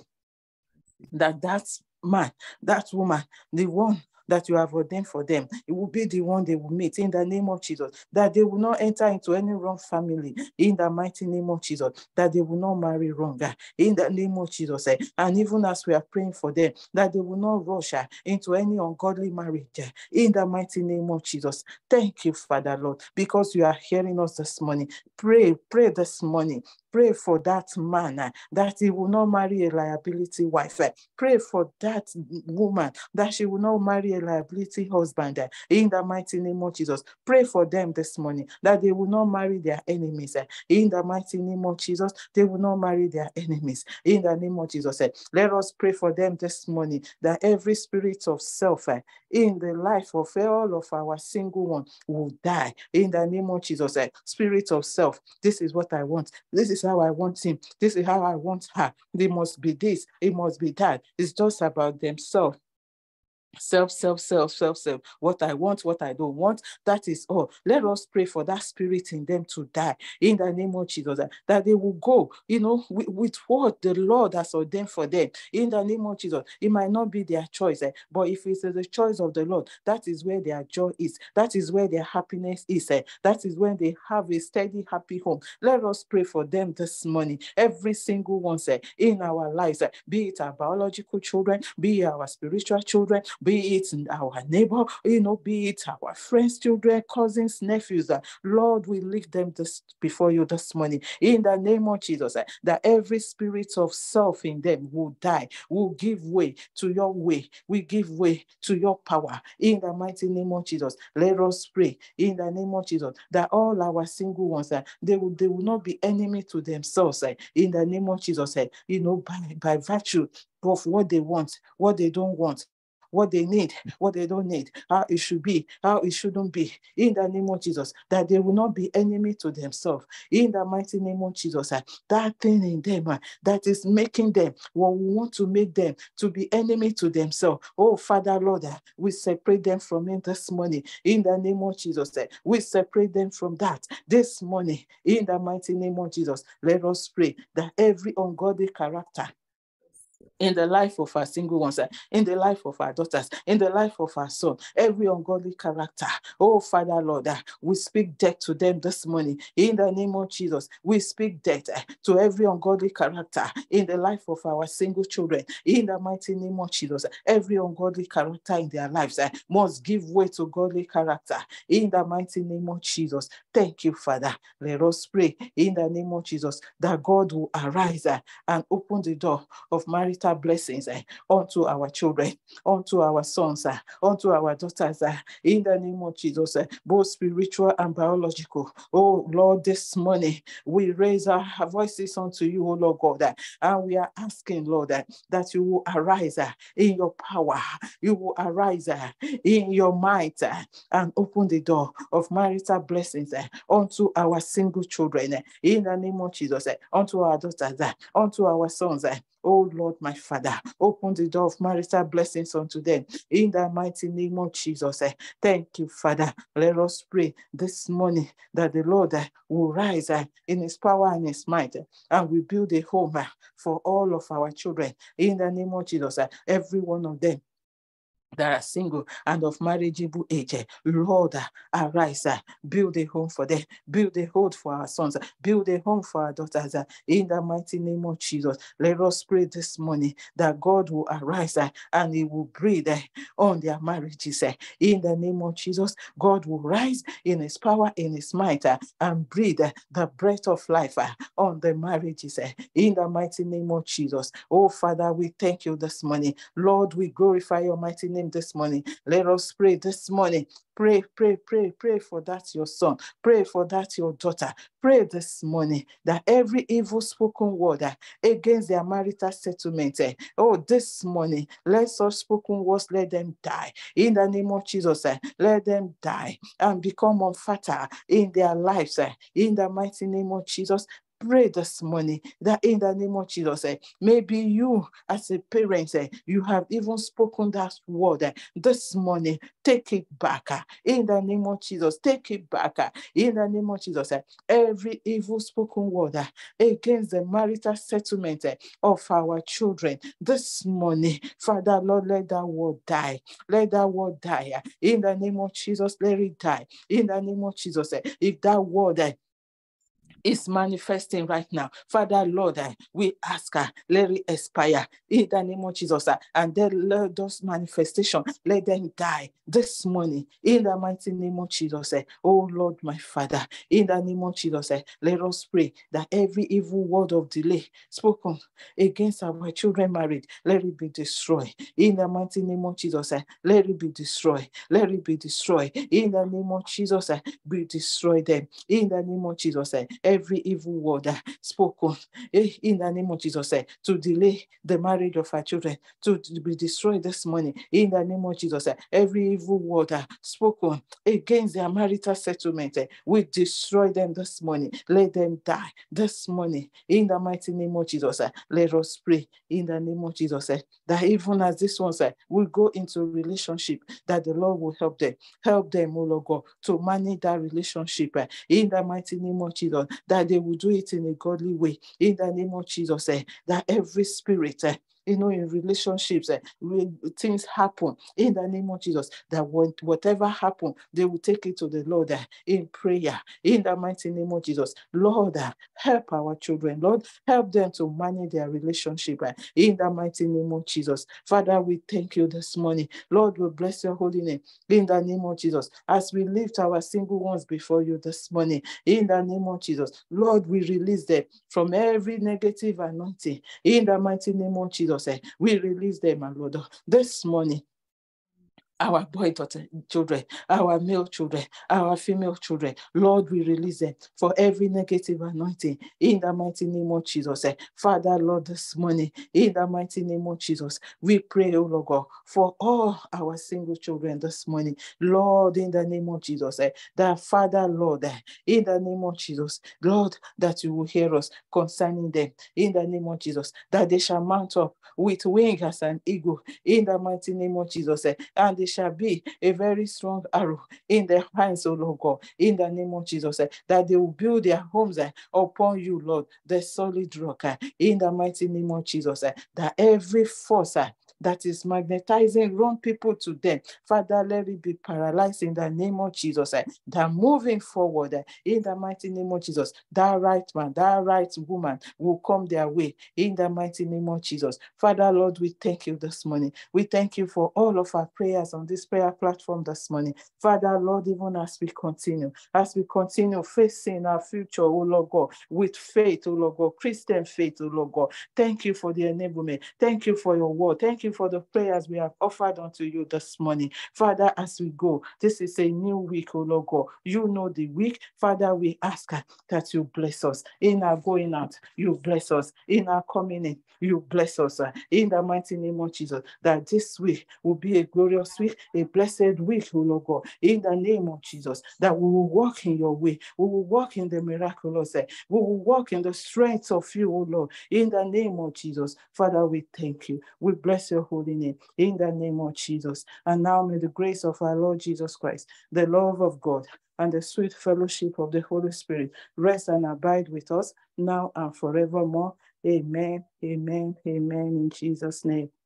that man, that woman, the one that you have ordained for them, it will be the one they will meet in the name of Jesus, that they will not enter into any wrong family in the mighty name of Jesus, that they will not marry wrong in the name of Jesus. And even as we are praying for them, that they will not rush into any ungodly marriage in the mighty name of Jesus. Thank you, Father Lord, because you are hearing us this morning. Pray this morning. Pray for that man that he will not marry a liability wife. Pray for that woman that she will not marry a liability husband in the mighty name of Jesus. Pray for them this morning that they will not marry their enemies in the mighty name of Jesus. They will not marry their enemies in the name of Jesus. Let us pray for them this morning that every spirit of self in the life of all of our single one will die in the name of Jesus. Spirit of self, this is what I want. This is how I want him. This is how I want her. They must be this. It must be that. It's just about themselves. Self. What I want, what I don't want, that is all. Let us pray for that spirit in them to die in the name of Jesus, that they will go, with what the Lord has ordained for them in the name of Jesus. It might not be their choice, but if it's the choice of the Lord, that is where their joy is. That is where their happiness is. That is when they have a steady, happy home. Let us pray for them this morning. Every single one in our lives, be it our biological children, be it our spiritual children, be it our neighbor, be it our friends, children, cousins, nephews. Lord, we lift them before you this morning in the name of Jesus, that every spirit of self in them will die, will give way to your way, we give way to your power in the mighty name of Jesus. Let us pray in the name of Jesus that all our single ones, they will not be enemy to themselves in the name of Jesus, by virtue of what they want, what they don't want, what they need, what they don't need, how it should be, how it shouldn't be, in the name of Jesus, that they will not be enemy to themselves, in the mighty name of Jesus. That thing in them that is making them, what we want to make them to be enemy to themselves. Oh, Father, Lord, we separate them from it this morning, in the name of Jesus. We separate them from that this morning, in the mighty name of Jesus. Let us pray that every ungodly character in the life of our single ones, in the life of our daughters, in the life of our son, every ungodly character. Oh, Father, Lord, we speak death to them this morning. In the name of Jesus, we speak death to every ungodly character in the life of our single children. In the mighty name of Jesus, every ungodly character in their lives must give way to godly character. In the mighty name of Jesus, thank you, Father. Let us pray in the name of Jesus that God will arise and open the door of marital blessings unto our children, unto our sons, unto our daughters, in the name of Jesus, both spiritual and biological. Oh Lord, this morning we raise our voices unto you, oh Lord God, and we are asking, Lord, that you will arise in your power, you will arise in your might and open the door of marital blessings unto our single children, in the name of Jesus, unto our daughters, unto our sons. Oh Lord, my Father, open the door of marital blessings unto them in the mighty name of Jesus. Thank you, Father. Let us pray this morning that the Lord will rise in his power and his might and we build a home for all of our children in the name of Jesus. Every one of them that are single and of marriageable age, Lord, arise, build a home for them, build a home for our sons, build a home for our daughters, in the mighty name of Jesus. Let us pray this morning that God will arise and He will breathe on their marriages, in the name of Jesus. God will rise in His power, in His might, and breathe the breath of life on the marriages, in the mighty name of Jesus. Oh, Father, we thank you this morning. Lord, we glorify your mighty name this morning. Let us pray this morning. Pray, pray, pray, pray for that your son. Pray for that your daughter. Pray this morning that every evil spoken word against their marital settlement, this morning, let such spoken words, let them die. In the name of Jesus, let them die and become unfertile in their lives. In the mighty name of Jesus, pray this morning that in the name of Jesus, maybe you as a parent, you have even spoken that word this morning. Take it back in the name of Jesus. Take it back in the name of Jesus. Every evil spoken word against the marital settlement of our children this morning, Father Lord, let that word die. Let that word die in the name of Jesus. Let it die in the name of Jesus. If that word is manifesting right now, Father Lord, we ask, let it expire in the name of Jesus, and then let those manifestations, let them die this morning in the mighty name of Jesus. Oh Lord, my Father, in the name of Jesus, let us pray that every evil word of delay spoken against our children married, let it be destroyed in the mighty name of Jesus. Let it be destroyed. Let it be destroyed in the name of Jesus. We destroy them in the name of Jesus. Every evil word spoken in the name of Jesus to delay the marriage of our children to be destroyed this morning in the name of Jesus. Every evil word spoken against their marital settlement, we destroy them this morning. Let them die this morning in the mighty name of Jesus. Let us pray in the name of Jesus that even as this one will go into a relationship, that the Lord will help them, oh Lord God, to manage that relationship in the mighty name of Jesus, that they will do it in a godly way in the name of Jesus, that every spirit in relationships, when things happen in the name of Jesus, that whatever happen, they will take it to the Lord in prayer in the mighty name of Jesus. Lord, help our children. Lord, help them to manage their relationship in the mighty name of Jesus. Father, we thank you this morning. Lord, we bless your holy name in the name of Jesus. As we lift our single ones before you this morning, in the name of Jesus, Lord, we release them from every negative anointing in the mighty name of Jesus. We release them, my Lord, this morning. Our boy, daughter, children, our male children, our female children, Lord, we release them for every negative anointing in the mighty name of Jesus. Father, Lord, this morning, in the mighty name of Jesus, we pray, oh Lord God, for all our single children this morning, Lord, in the name of Jesus, that Father, Lord, in the name of Jesus, Lord, that you will hear us concerning them, in the name of Jesus, that they shall mount up with wings as an eagle, in the mighty name of Jesus, and they shall be a very strong arrow in their hands, O Lord God, in the name of Jesus, that they will build their homes upon you, Lord, the solid rock, in the mighty name of Jesus, that every force that is magnetizing wrong people to them, Father, let it be paralyzed in the name of Jesus, that moving forward in the mighty name of Jesus, that right man, that right woman will come their way in the mighty name of Jesus. Father, Lord, we thank you this morning. We thank you for all of our prayers on this prayer platform this morning. Father, Lord, even as we continue facing our future, oh Lord God, with faith, oh Lord God, Christian faith, oh Lord God. Thank you for the enablement. Thank you for your word. Thank you for the prayers we have offered unto you this morning. Father, as we go, this is a new week, oh Lord God. You know the week. Father, we ask that you bless us. In our going out, you bless us. In our coming in, you bless us. In the mighty name of Jesus, that this week will be a glorious week, a blessed week, oh Lord God. In the name of Jesus, that we will walk in your way. We will walk in the miraculous. We will walk in the strength of you, oh Lord. In the name of Jesus, Father, we thank you. We bless your holy name. In the name of Jesus. And now may the grace of our Lord Jesus Christ, the love of God, and the sweet fellowship of the Holy Spirit rest and abide with us now and forevermore. Amen, amen, amen, in Jesus' name.